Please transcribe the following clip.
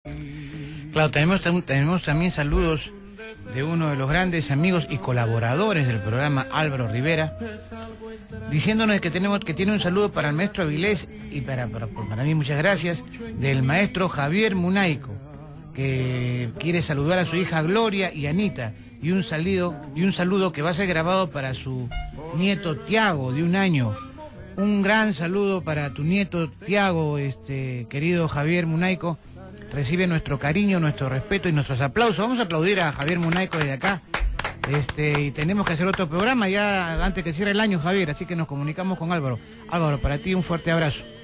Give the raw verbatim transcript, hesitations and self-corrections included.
Claro, tenemos, tenemos también saludos de uno de los grandes amigos y colaboradores del programa, Álvaro Rivera, diciéndonos que tenemos que tiene un saludo para el maestro Avilés y para, para, para mí muchas gracias, del maestro Javier Munaico, que quiere saludar a su hija Gloria y Anita, y un saludo, y un saludo que va a ser grabado para su nieto Tiago, de un año. Un gran saludo para tu nieto Tiago, este, querido Javier Munaico. Recibe nuestro cariño, nuestro respeto y nuestros aplausos. Vamos a aplaudir a Javier Munaico desde acá. Este, y tenemos que hacer otro programa ya antes que cierre el año, Javier, así que nos comunicamos con Álvaro. Álvaro, para ti un fuerte abrazo.